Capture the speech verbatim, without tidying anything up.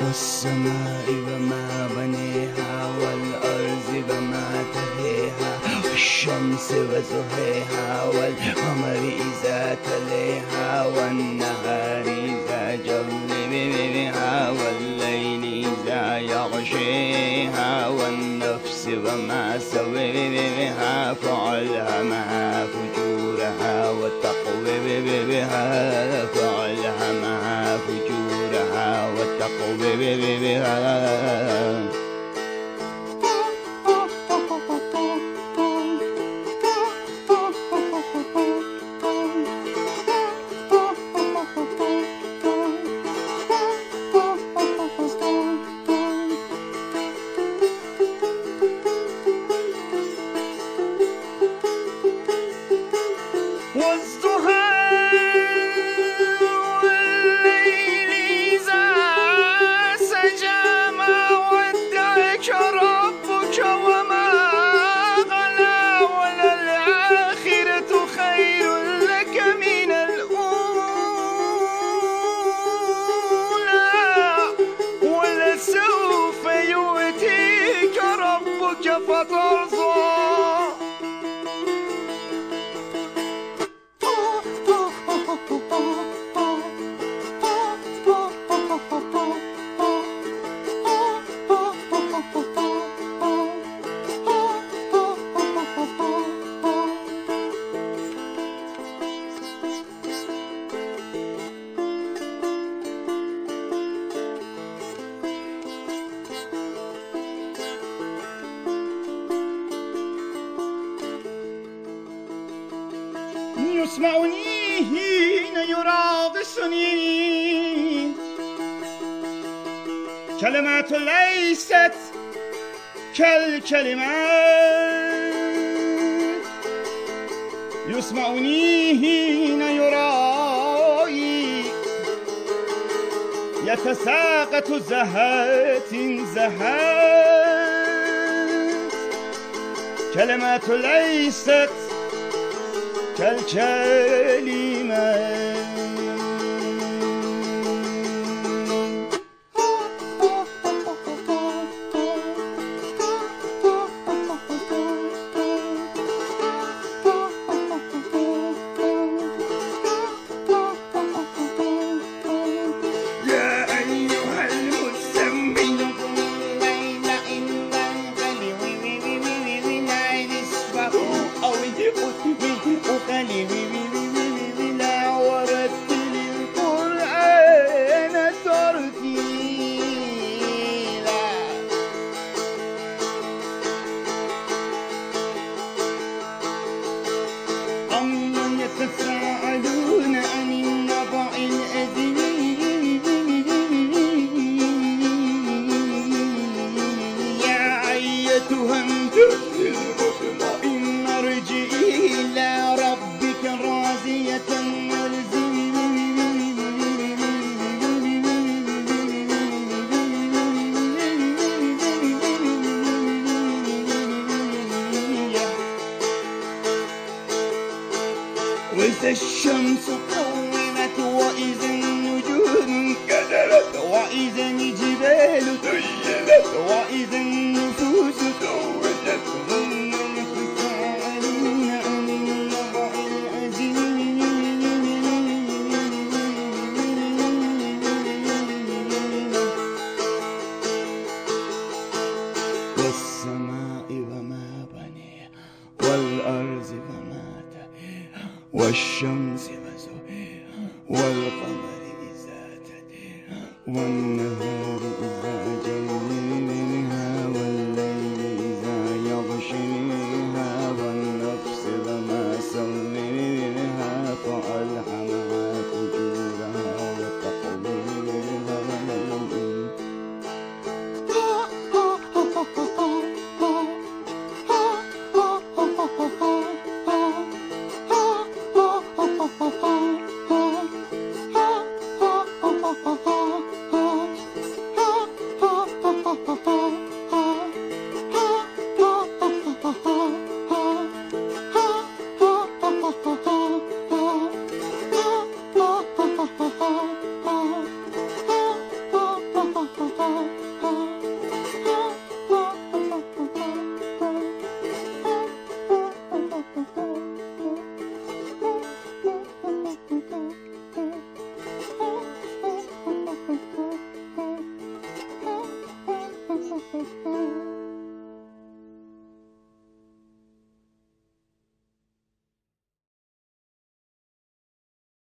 والسماء وما بنيها والأرض وما تهيها والشمس وزهيها والقمر إذا تليها والنهار إذا جلبها والليل إذا يغشيها والنفس وما سويها فألهمها فجورها وتقويها فألهمها فجورها وتقويها. يسمعني حين يراقصني كلمات ليست كالكلمات يسمعني حين يرائي يتساقط زهات زهات كلمات ليست كالكلمات. يتساءلون عن النبأ العظيم يا أيتها النفس المطمئنة ارجعي إلى ربك راضية وإذا الشمس كورت وإذا النجوم كدرت وإذا الجبال سيرت وإذا النفوس زوجت ثم يتساءلون عن النبأ العظيم والسماء وما بنيها والأرض وما تهيها والشمس وزهيها والقمر إذا تليها والنهار